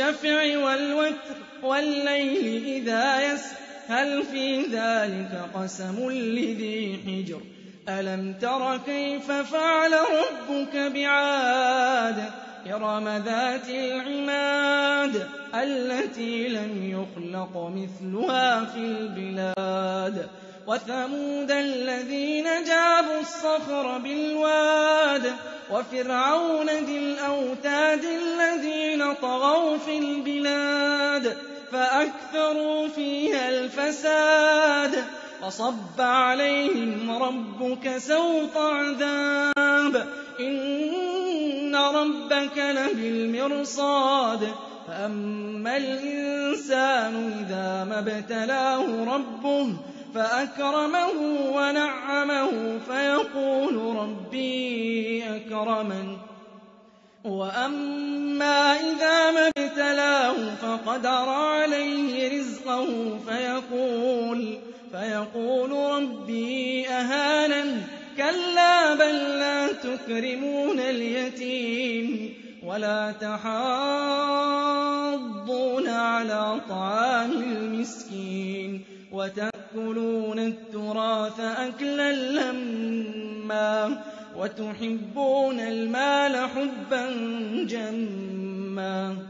وَالشَّفْعِ وَالْوَتْرِ وَاللَّيْلِ إِذَا يَسْرِ هَلْ فِي ذَلِكَ قَسَمٌ لِّذِي حِجْرٍ أَلَمْ تَرَ كَيْفَ فَعَلَ رَبُّكَ بِعَادٍ إِرَمَ ذَاتِ الْعِمَادِ الَّتِي لَمْ يُخْلَقْ مِثْلُهَا فِي الْبِلَادِ وَثَمُودَ الَّذِينَ جَابُوا الصَّخْرَ بِالْوَادِ وَفِرْعَوْنَ ذِي الْأَوْتَادِ الَّذِينَ طَغَوْا فِي الْبِلَادِ فَأَكْثَرُوا فِيهَا الْفَسَادَ فَصَبَّ عَلَيْهِمْ رَبُّكَ سَوْطَ عَذَابٍ إِنَّ رَبَّكَ لَبِالْمِرْصَادِ فَأَمَّا الْإِنسَانُ إِذَا مَا ابْتَلَاهُ رَبُّهُ فَأَكْرَمَهُ وَنَعَّمَهُ فَيَقُولُ رَبِّي أَكْرَمَنِ وَأَمَّا إِذَا مَا ابْتَلَاهُ فَقَدَرَ عَلَيْهِ رِزْقَهُ فيقول ربي أهانن كلا بل لا تكرمون اليتيم ولا تحاضون على طعام المسكين وتأكلون التراث أكلا لما وتحبون المال حبا جما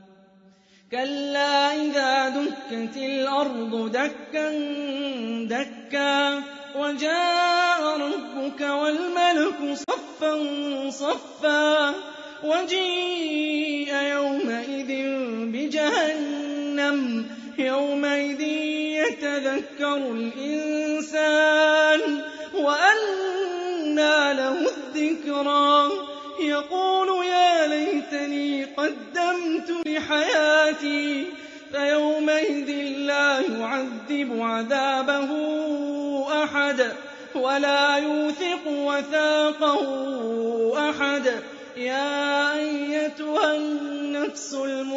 كلا إذا دكت الأرض دكا دكا وجاء ربك والملك صفا صفا وجيء يومئذ بجهنم يومئذ يتذكر الإنسان وأنى له الذكرى يقول يا ليتني قدمت لحياتي فيومئذ لا يعذب عذابه أحد ولا يوثق وثاقه أحد يا أيتها النفس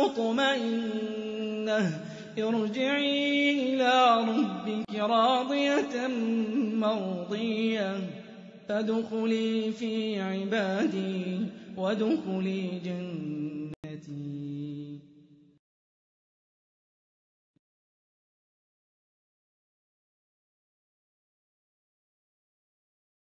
المطمئنة ارجعي إلى ربك راضية مرضية فادخلي في عبادي وادخلي جنتي